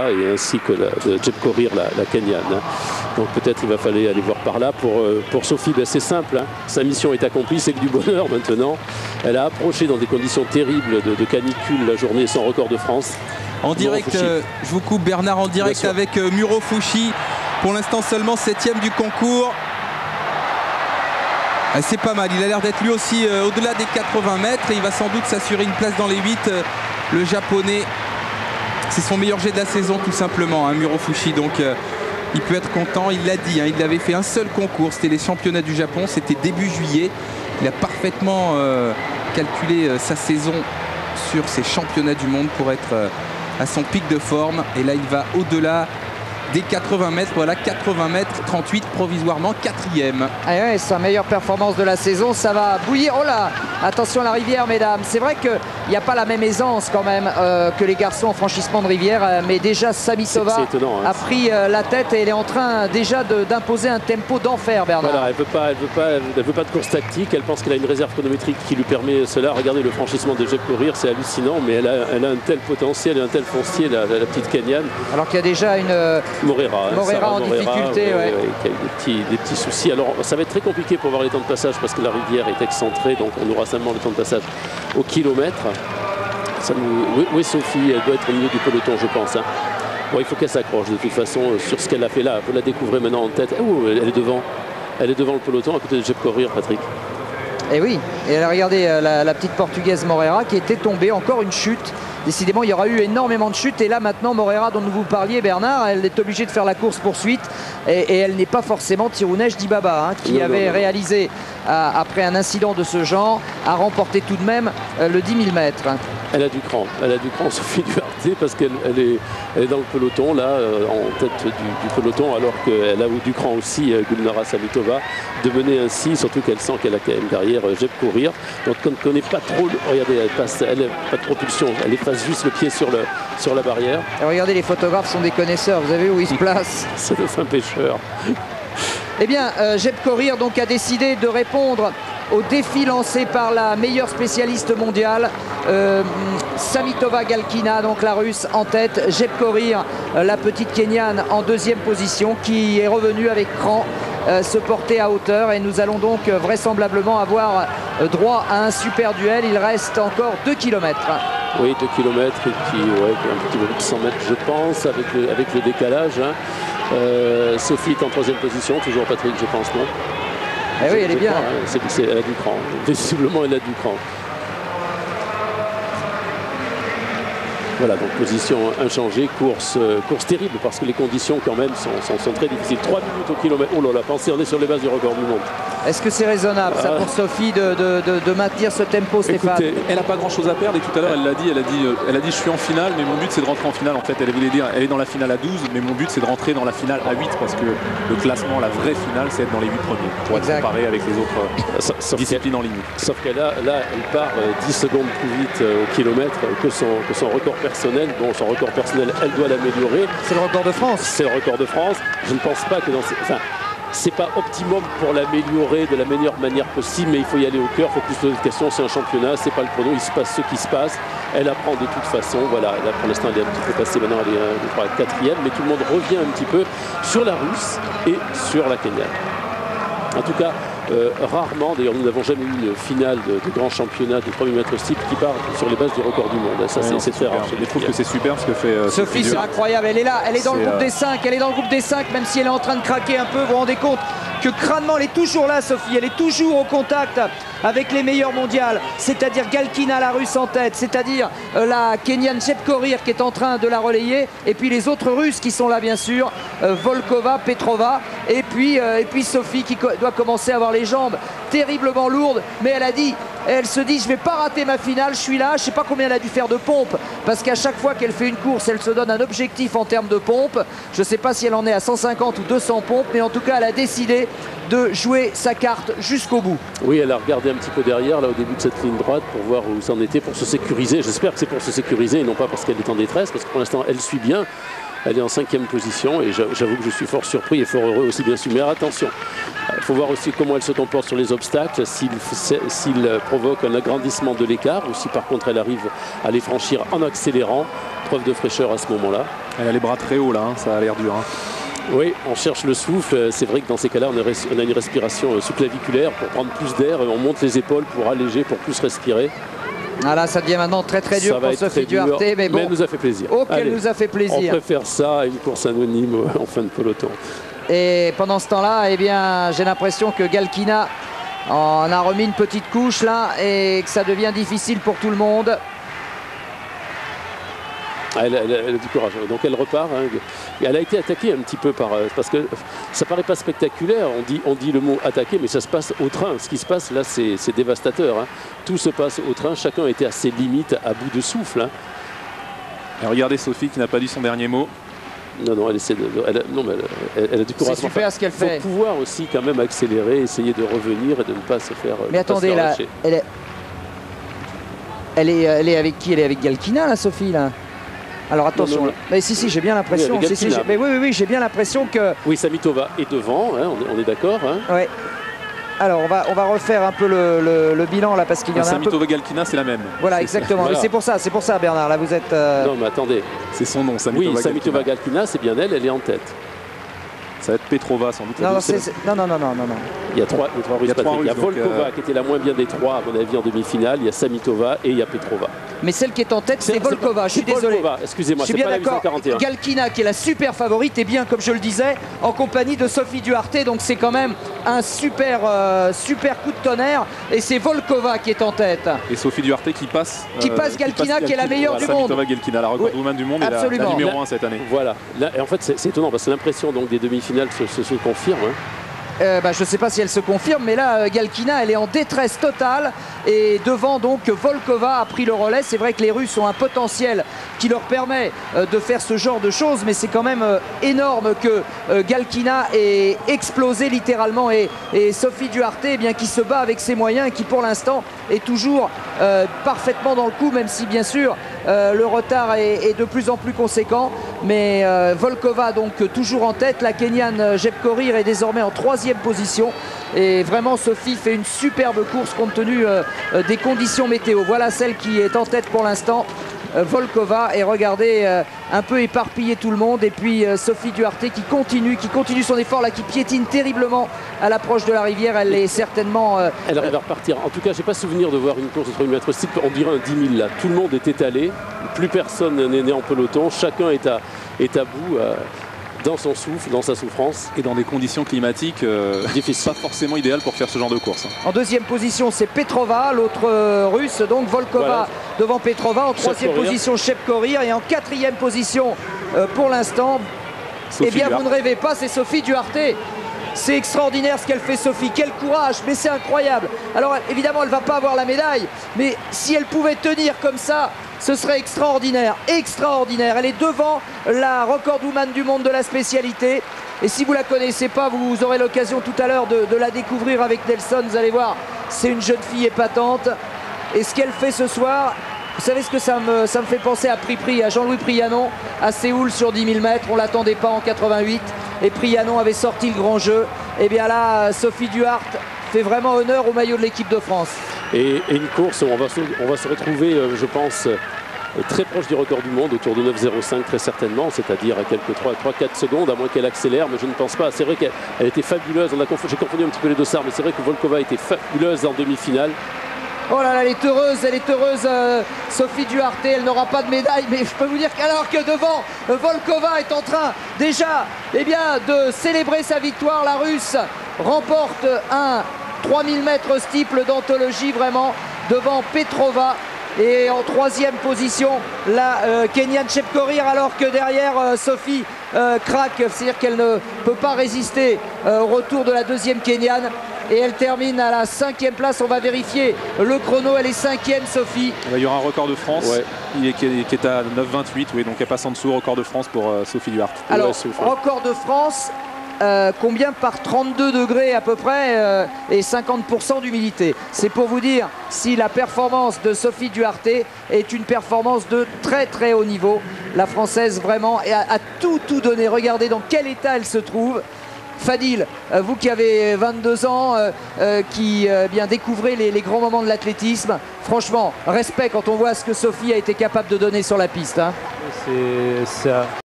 et ainsi que de Jeb Korir, la Kenyane. Donc peut-être il va falloir aller voir par là. Pour Sophie, ben, c'est simple, hein. Sa mission est accomplie, c'est que du bonheur maintenant. Elle a approché dans des conditions terribles de canicule la journée son record de France. En direct, je vous coupe Bernard, en direct avec Muro Fushi. Pour l'instant seulement 7e du concours. C'est pas mal, il a l'air d'être lui aussi au-delà des 80 mètres. Et il va sans doute s'assurer une place dans les 8. Le japonais, c'est son meilleur jet de la saison tout simplement, hein, Muro Fushi. Donc il peut être content, il l'a dit, hein, il avait fait un seul concours, c'était les championnats du Japon, c'était début juillet. Il a parfaitement calculé sa saison sur ces championnats du monde pour être à son pic de forme. Et là il va au-delà des 80 mètres, voilà, 80 mètres 38 provisoirement 4e. Ah ouais, sa meilleure performance de la saison, ça va bouillir. Oh là, attention à la rivière, mesdames. C'est vrai qu'il n'y a pas la même aisance quand même que les garçons en franchissement de rivière, mais déjà Samitova a pris la tête et elle est en train déjà d'imposer un tempo d'enfer, Bernard. Voilà, elle veut pas de course tactique, elle pense qu'elle a une réserve chronométrique qui lui permet cela. Regardez le franchissement de Jeb Korir, c'est hallucinant, mais elle a un tel potentiel et un tel foncier, la petite Kenyane. Alors qu'il y a déjà une... Moreira en difficulté, qui a des petits soucis. Alors ça va être très compliqué pour voir les temps de passage parce que la rivière est excentrée, donc on aura seulement le temps de passage au kilomètre. Oui, Sophie, elle doit être au milieu du peloton, je pense, hein. Bon, il faut qu'elle s'accroche de toute façon sur ce qu'elle a fait là. Vous la découvrez maintenant en tête. Oh, elle est devant le peloton à côté de Jeb Korir, Patrick. Et oui, et regardez la petite portugaise Moreira qui était tombée, encore une chute. Décidément, il y aura eu énormément de chutes. Et là, maintenant, Moreira, dont vous parliez, Bernard, elle est obligée de faire la course-poursuite. Et elle n'est pas forcément Tirounesh Dibaba, hein, qui avait réalisé, après un incident de ce genre, a remporté tout de même le 10 000 mètres. Elle a du cran, Sophie Duarte, parce qu'elle est dans le peloton, là, en tête du peloton, alors qu'elle a eu du cran aussi, Gulnara Samitova, de mener ainsi, surtout qu'elle sent qu'elle a quand même derrière Jeb Korir. Donc on ne connaît pas trop, regardez, elle n'a pas de propulsion, elle efface juste le pied sur la barrière. Et regardez, les photographes sont des connaisseurs, vous avez vu où ils se placent. C'est le fin pêcheur. Eh bien, Jeb Korir donc a décidé de répondre au défi lancé par la meilleure spécialiste mondiale, Samitova Galkina, donc la russe en tête, Jeb Korir, la petite Kenyane en 2e position, qui est revenue avec cran se porter à hauteur, et nous allons donc vraisemblablement avoir droit à un super duel. Il reste encore 2 km. Oui, 2 km et puis un petit peu plus de 100 mètres, je pense, avec le décalage, hein. Sophie est en 3e position, toujours Patrick, je pense, non? Eh oui, elle est bien. Elle a du cran. Visiblement, elle a du cran. Voilà, donc position inchangée, course terrible parce que les conditions quand même sont très difficiles. 3 minutes au kilomètre. Oh là là, pensez, on est sur les bases du record du monde. Est-ce que c'est raisonnable ça pour Sophie de maintenir ce tempo, Stéphane? Écoutez, elle n'a pas grand chose à perdre, et tout à l'heure elle a dit je suis en finale, mais mon but c'est de rentrer en finale. En fait, elle voulait dire elle est dans la finale à 12, mais mon but c'est de rentrer dans la finale à 8, parce que le classement, la vraie finale, c'est être dans les 8 premiers pour être comparé avec les autres disciplines en ligne. Sauf qu'elle là elle part 10 secondes plus vite au kilomètre que son record personnel. Bon, son record personnel, elle doit l'améliorer. C'est le record de France. C'est le record de France. Je ne pense pas que c'est pas optimum pour l'améliorer de la meilleure manière possible, mais il faut y aller au cœur, il faut plus poser de questions. C'est un championnat, c'est pas le chrono, il se passe ce qui se passe. Elle apprend de toute façon. Voilà, là pour l'instant elle est un petit peu passée, maintenant elle est 4e, mais tout le monde revient un petit peu sur la russe et sur la Kenyane. En tout cas, rarement, d'ailleurs nous n'avons jamais eu une finale de grand championnat de 3000 mètres steeple qui part sur les bases du record du monde. Ça, c'est très rare. Je trouve que c'est super ce que fait Sophie, c'est incroyable, elle est là, elle est dans le groupe des 5, elle est dans le groupe des 5, même si elle est en train de craquer un peu. Vous vous rendez compte que crânement elle est toujours là, Sophie, elle est toujours au contact avec les meilleurs mondiales, c'est-à-dire Galkina, la russe en tête, c'est-à-dire la Kenyane Jeb Korir qui est en train de la relayer, et puis les autres russes qui sont là bien sûr, Volkova, Petrova, et puis Sophie qui doit commencer à avoir les jambes terriblement lourdes, mais elle se dit je vais pas rater ma finale, je suis là. Je sais pas combien elle a dû faire de pompes, parce qu'à chaque fois qu'elle fait une course, elle se donne un objectif en termes de pompes. Je sais pas si elle en est à 150 ou 200 pompes, mais en tout cas elle a décidé de jouer sa carte jusqu'au bout. Oui, elle a regardé un petit peu derrière là au début de cette ligne droite pour voir où ça en était, pour se sécuriser. J'espère que c'est pour se sécuriser et non pas parce qu'elle est en détresse, parce que pour l'instant elle suit bien. Elle est en 5e position et j'avoue que je suis fort surpris et fort heureux aussi bien sûr. Mais attention, Il faut voir aussi comment elle se comporte sur les obstacles, s'il provoque un agrandissement de l'écart ou si par contre elle arrive à les franchir en accélérant. Preuve de fraîcheur à ce moment-là. Elle a les bras très hauts là, hein, ça a l'air dur. Hein. Oui, on cherche le souffle. C'est vrai que dans ces cas-là, on a une respiration sous-claviculaire pour prendre plus d'air. On monte les épaules pour alléger, pour plus respirer. Ah là, ça devient maintenant très dur pour Sophie Duarte, mais bon. Mais elle nous a fait plaisir. Oh, qu'elle nous a fait plaisir. On préfère ça à une course anonyme en fin de peloton. Et pendant ce temps-là, eh bien, j'ai l'impression que Galkina en a remis une petite couche là et que ça devient difficile pour tout le monde. Elle a du courage, donc elle repart. Hein. Elle a été attaquée un petit peu parce que ça paraît pas spectaculaire. On dit le mot attaquer, mais ça se passe au train. Ce qui se passe là, c'est dévastateur. Hein. Tout se passe au train. Chacun était à ses limites, à bout de souffle. Hein. Et regardez Sophie qui n'a pas dit son dernier mot. Non, elle essaie elle a du courage. C'est super ce qu'elle fait. Il faut pouvoir aussi quand même accélérer, essayer de revenir et de ne pas se faire. Mais attendez, là, elle est avec qui? Elle est avec Galkina, là, Sophie, là. Alors attention, non. Mais si, j'ai bien l'impression. Oui, j'ai bien l'impression que. Oui, Samitova est devant, hein, on est d'accord. Hein. Ouais. Alors on va refaire un peu le bilan là parce qu'il y en a un peu. Samitova Galkina, c'est la même. Voilà, exactement. Voilà. C'est pour ça, Bernard. Là, vous êtes. Non, mais attendez. C'est son nom, Samitova. Oui, Samitova Galkina, c'est bien elle est en tête. Ça va être Petrova sans doute. Non. Il y a trois Russes. Il y a Volkova qui était la moins bien des trois à mon avis en demi-finale. Il y a Samitova et il y a Petrova. Mais celle qui est en tête, c'est Volkova. Je suis désolé. Volkova, excusez-moi, je suis bien d'accord. 841. Galkina qui est la super favorite et bien comme je le disais en compagnie de Sophie Duarte. Donc c'est quand même un super coup de tonnerre et c'est Volkova qui est en tête. Et Sophie Duarte qui passe Galkina qui est la meilleure du monde. Samitova Galkina, la recordwoman du monde et la numéro 1 cette année. Voilà. Là, et en fait, c'est étonnant parce que l'impression donc des demi-finales se confirme. Hein. Je ne sais pas si elle se confirme, mais là, Galkina, elle est en détresse totale. Et devant, donc, Volkova a pris le relais. C'est vrai que les Russes ont un potentiel qui leur permet de faire ce genre de choses, mais c'est quand même énorme que Galkina ait explosé littéralement. Et Sophie Duarte, eh bien, qui se bat avec ses moyens et qui, pour l'instant, est toujours parfaitement dans le coup, même si, bien sûr, le retard est de plus en plus conséquent. Mais Volkova, donc, toujours en tête. La Kenyane Jeb Korir est désormais en 3e position. Et vraiment, Sophie fait une superbe course compte tenu des conditions météo. Voilà celle qui est en tête pour l'instant, Volkova. Et regardez, un peu éparpillé tout le monde. Et puis Sophie Duarte qui continue son effort, là, qui piétine terriblement à l'approche de la rivière. Elle est certainement... Elle arrive à repartir. En tout cas, j'ai pas souvenir de voir une course de 3000 mètres type. On dirait un 10 000 là. Tout le monde est étalé. Plus personne n'est né en peloton. Chacun est à bout. Dans son souffle, dans sa souffrance. Et dans des conditions climatiques difficiles, pas forcément idéales pour faire ce genre de course. En 2e position, c'est Petrova, l'autre russe, donc Volkova voilà. Devant Petrova. En 3e position, Jeb Korir. Et en 4e position, pour l'instant, eh bien, vous ne rêvez pas, c'est Sophie Duarte. C'est extraordinaire ce qu'elle fait, Sophie. Quel courage, mais c'est incroyable. Alors, évidemment, elle ne va pas avoir la médaille, mais si elle pouvait tenir comme ça, ce serait extraordinaire, extraordinaire. Elle est devant la recordwoman du monde de la spécialité. Et si vous ne la connaissez pas, vous aurez l'occasion tout à l'heure de la découvrir avec Nelson. Vous allez voir, c'est une jeune fille épatante. Et ce qu'elle fait ce soir, vous savez ce que ça me fait penser à Jean-Louis Prianon, à Séoul sur 10 000 mètres. On ne l'attendait pas en 88. Et Prianon avait sorti le grand jeu. Et bien là, Sophie Duarte fait vraiment honneur au maillot de l'équipe de France. Et une course où on va se retrouver, je pense, très proche du record du monde, autour de 9,05 très certainement, c'est-à-dire à quelques 3-4 secondes, à moins qu'elle accélère, mais je ne pense pas. C'est vrai qu'elle était fabuleuse, j'ai confondu un petit peu les dossards, mais c'est vrai que Volkova était fabuleuse en demi-finale. Oh là là, elle est heureuse, Sophie Duarte. Elle n'aura pas de médaille, mais je peux vous dire qu'alors que devant, Volkova est en train déjà de célébrer sa victoire. La Russe remporte un 3000 mètres steeple d'anthologie, vraiment, devant Petrova. Et en 3e position, la Kenyane Jeb Korir, alors que derrière Sophie craque, c'est-à-dire qu'elle ne peut pas résister au retour de la 2e Kenyane. Et elle termine à la 5e place. On va vérifier le chrono. Elle est 5e, Sophie. Il y aura un record de France qui est à 9,28. Oui, donc elle passe en dessous. Record de France pour Sophie Duarte. Alors, record de France, combien par 32 degrés à peu près et 50% d'humidité. C'est pour vous dire si la performance de Sophie Duarte est une performance de très très haut niveau. La Française vraiment a tout donné. Regardez dans quel état elle se trouve. Fadil, vous qui avez 22 ans, qui bien découvrez les grands moments de l'athlétisme, franchement, respect quand on voit ce que Sophie a été capable de donner sur la piste. Hein.